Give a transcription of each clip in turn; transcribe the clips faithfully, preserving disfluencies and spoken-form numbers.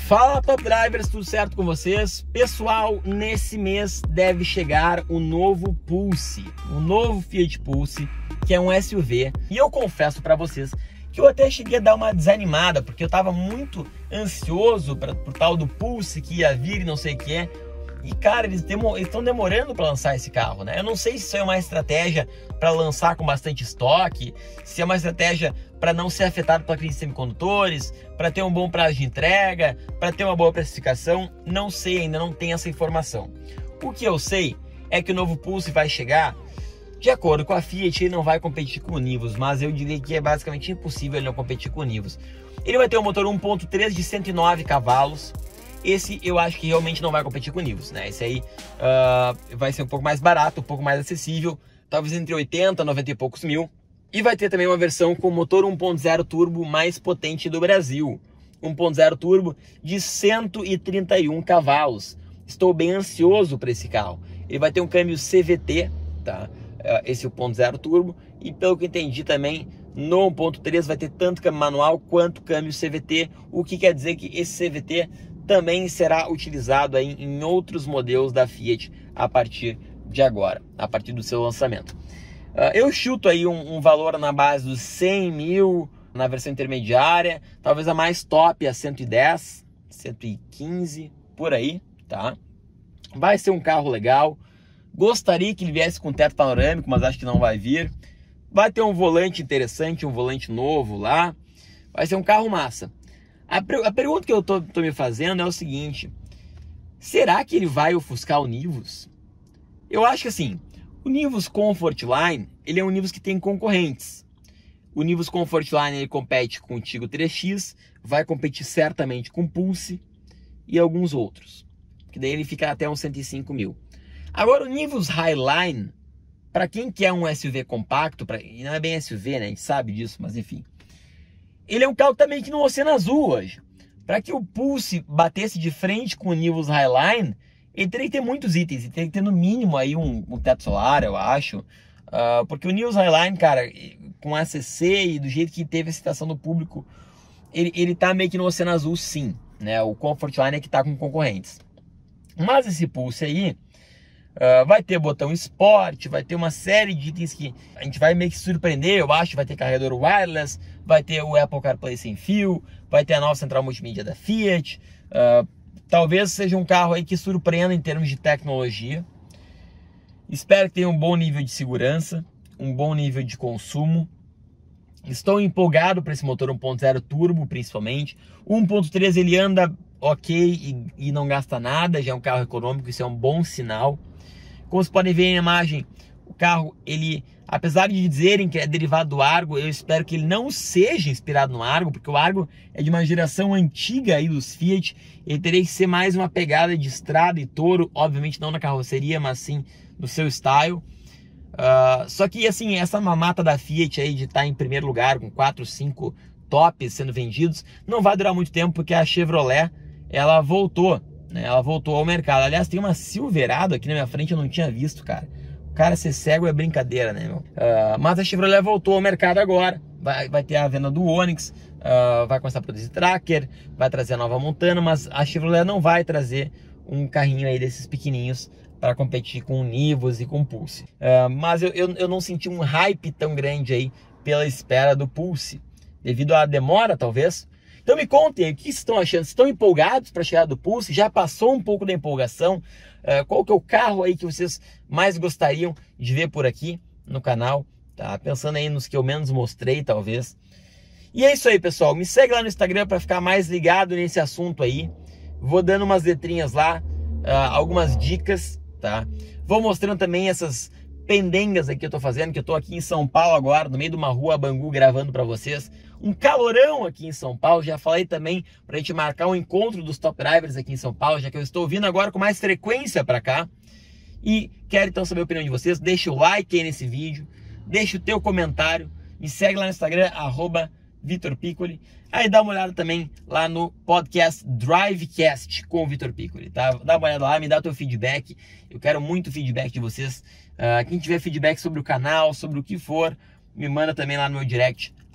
Fala Top Drivers, tudo certo com vocês? Pessoal, nesse mês deve chegar o novo Pulse, o novo Fiat Pulse, que é um S U V. E eu confesso para vocês que eu até cheguei a dar uma desanimada, porque eu tava muito ansioso para o tal do Pulse que ia vir e não sei o que é. E cara, eles estão demorando para lançar esse carro, né? Eu não sei se isso é uma estratégia para lançar com bastante estoque, se é uma estratégia para não ser afetado pela crise de semicondutores, para ter um bom prazo de entrega, para ter uma boa precificação. Não sei, ainda não tenho essa informação. O que eu sei é que o novo Pulse vai chegar, de acordo com a Fiat, ele não vai competir com o Nivus, mas eu diria que é basicamente impossível ele não competir com o Nivus. Ele vai ter um motor um ponto três de cento e nove cavalos. Esse eu acho que realmente não vai competir com o Nivus, né? Esse aí uh, vai ser um pouco mais barato, um pouco mais acessível, talvez entre oitenta, noventa e poucos mil. E vai ter também uma versão com motor um ponto zero turbo mais potente do Brasil. um ponto zero turbo de cento e trinta e um cavalos. Estou bem ansioso para esse carro. Ele vai ter um câmbio C V T, tá? Esse um ponto zero turbo. E pelo que entendi também, no um ponto três vai ter tanto câmbio manual quanto câmbio C V T. O que quer dizer que esse C V T também será utilizado aí em outros modelos da Fiat a partir de agora, a partir do seu lançamento. Uh, eu chuto aí um, um valor na base dos cem mil na versão intermediária, talvez a mais top a cento e dez, cento e quinze, por aí, tá? Vai ser um carro legal. Gostaria que ele viesse com teto panorâmico, mas acho que não vai vir. Vai ter um volante interessante, um volante novo lá. Vai ser um carro massa. A, a pergunta que eu tô, tô me fazendo é o seguinte: será que ele vai ofuscar o Nivus? Eu acho que assim, o Nivus Comfort Line, ele é um Nivus que tem concorrentes. O Nivus Comfort Line, ele compete com o Tiggo três X, vai competir certamente com o Pulse e alguns outros, que daí ele fica até uns cento e cinco mil. Agora o Nivus Highline, para quem quer um S U V compacto, pra, e não é bem S U V, né, a gente sabe disso, mas enfim, ele é um carro também que no Oceano Azul hoje. Para que o Pulse batesse de frente com o Nivus Highline, ele teria que ter muitos itens, ele teria que ter no mínimo aí um, um teto solar, eu acho. Uh, porque o Nivus Highline, cara, com a C C e do jeito que teve a aceitação do público, ele, ele tá meio que no Oceano Azul, sim, né? O Comfort Line é que tá com concorrentes. Mas esse Pulse aí uh, vai ter botão Sport, vai ter uma série de itens que a gente vai meio que surpreender, eu acho. Vai ter carregador wireless, vai ter o Apple CarPlay sem fio, vai ter a nova central multimídia da Fiat. Uh, talvez seja um carro aí que surpreenda em termos de tecnologia. Espero que tenha um bom nível de segurança, um bom nível de consumo. Estou empolgado para esse motor um ponto zero turbo, principalmente. O um ponto três ele anda ok e, e não gasta nada, já é um carro econômico, isso é um bom sinal. Como vocês podem ver na imagem, o carro, ele, apesar de dizerem que é derivado do Argo, eu espero que ele não seja inspirado no Argo, porque o Argo é de uma geração antiga aí dos Fiat. Ele teria que ser mais uma pegada de estrada e touro, obviamente não na carroceria, mas sim no seu style. Uh, só que assim, essa mamata da Fiat aí de estar em primeiro lugar com quatro, cinco tops sendo vendidos, não vai durar muito tempo, porque a Chevrolet, ela voltou, né? Ela voltou ao mercado. Aliás, tem uma Silverado aqui na minha frente, eu não tinha visto, cara. O cara ser cego é brincadeira, né, meu? Uh, mas a Chevrolet voltou ao mercado agora. Vai, vai ter a venda do Onix, uh, vai começar a produzir Tracker, vai trazer a nova Montana, mas a Chevrolet não vai trazer um carrinho aí desses pequenininhos para competir com o Nivus e com o Pulse. Uh, mas eu, eu, eu não senti um hype tão grande aí pela espera do Pulse, devido à demora, talvez. Então me contem, o que vocês estão achando? Vocês estão empolgados para a chegada do Pulse? Já passou um pouco da empolgação? Uh, qual que é o carro aí que vocês mais gostariam de ver por aqui no canal? Tá? Pensando aí nos que eu menos mostrei, talvez. E é isso aí, pessoal. Me segue lá no Instagram para ficar mais ligado nesse assunto aí. Vou dando umas letrinhas lá, uh, algumas dicas, tá? Vou mostrando também essas pendengas aqui que eu tô fazendo, que eu tô aqui em São Paulo agora, no meio de uma rua Bangu, gravando para vocês. Um calorão aqui em São Paulo. Já falei também pra gente marcar um encontro dos Top Drivers aqui em São Paulo, já que eu estou vindo agora com mais frequência para cá. E quero então saber a opinião de vocês. Deixa o like aí nesse vídeo, deixa o teu comentário, me segue lá no Instagram, arroba Vitor Piccoli. Aí dá uma olhada também lá no podcast Drivecast com o Vitor Piccoli, tá? Dá uma olhada lá, me dá o teu feedback. Eu quero muito feedback de vocês. Uh, quem tiver feedback sobre o canal, sobre o que for, me manda também lá no meu direct,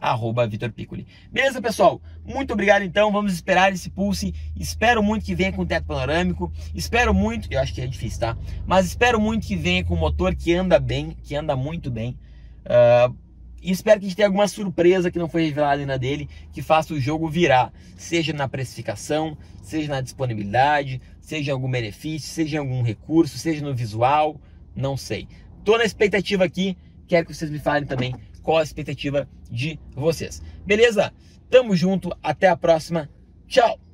arroba Vitor Piccoli. Beleza, pessoal? Muito obrigado, então. Vamos esperar esse Pulse. Espero muito que venha com teto panorâmico. Espero muito, eu acho que é difícil, tá? Mas espero muito que venha com um motor que anda bem, que anda muito bem. Uh, e espero que a gente tenha alguma surpresa que não foi revelada ainda dele, que faça o jogo virar. Seja na precificação, seja na disponibilidade, seja em algum benefício, seja em algum recurso, seja no visual, não sei. Tô na expectativa aqui, quero que vocês me falem também qual a expectativa de vocês. Beleza? Tamo junto, até a próxima. Tchau!